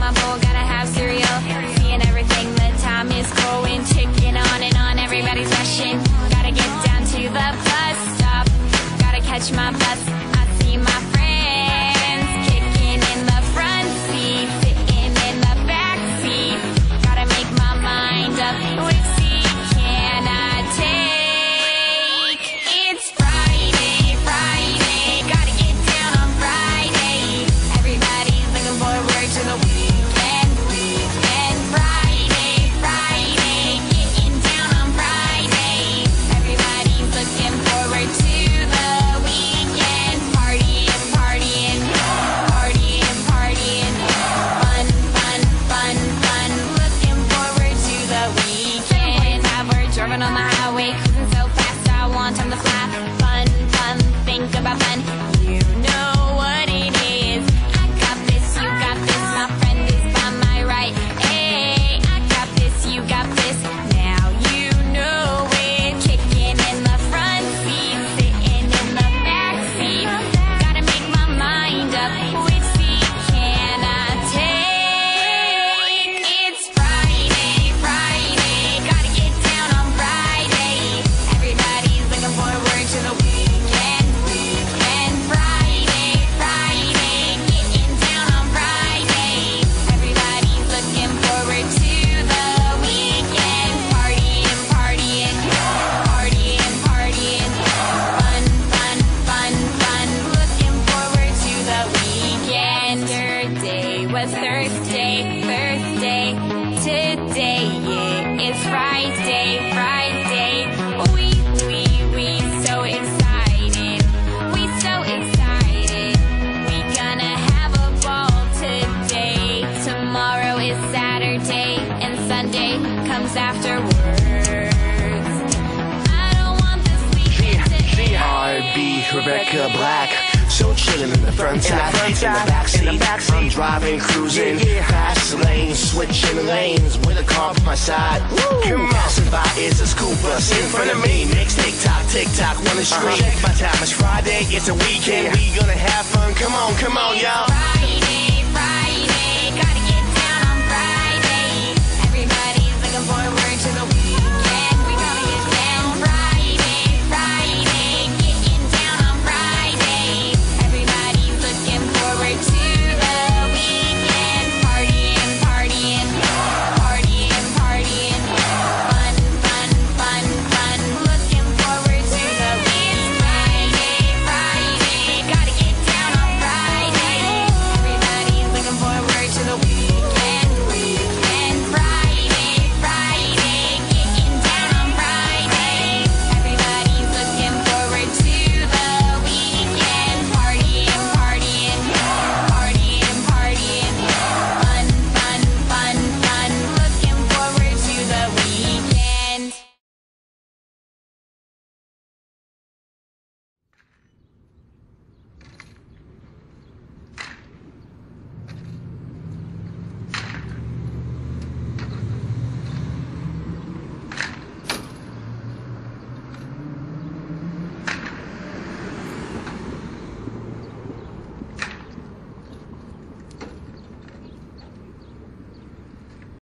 my bowl, gotta have cereal. Seeing everything, the time is going, ticking on and on. Everybody's rushing, gotta get down to the bus stop. Gotta catch my bus, I see my friends kicking in the front seat, sitting in the back seat. Gotta make my mind up, which seat can I take? It's Friday, Friday, gotta get down on Friday. Everybody's looking forward to the weekend, weekend. Friday, Friday, getting down on Friday. Everybody's looking forward to the weekend. Partying, partying, partying, partying. Fun, fun, fun, fun. Looking forward to the weekend. We're driving on the highway, cruising so fast, I want time to fly. Fun, fun, think about fun. You know what it is. I got this, you got this. My friend is by my right. Hey, I got this, you got this. Now you know it. Kicking in the front seat, sitting in the back seat. Gotta make my mind up. Which seat can I take? It's Friday, Friday. Gotta get down on Friday. Everybody's looking forward to the weekend, weekend. Friday, Friday. Getting down on Friday. Everybody's looking forward to the weekend. Partying, partying, partying, partying. Fun, fun, fun, fun. Looking forward to the weekend. Yesterday was Thursday, Thursday. Today it is Friday, Friday. We so excited. We so excited. We gonna have a ball today. Tomorrow is Saturday and Sunday comes afterwards. I don't want this weekend to end. R&B, Rebecca Black. So chillin' in the front side, in the backseat. I'm driving, cruising, fast lane, switching lanes with a car by my side. Come on, passing by is a school bus in front of me. Next tick tock, wanna scream. Check my time, it's Friday, it's a weekend. We gonna have fun. Come on, y'all. Friday.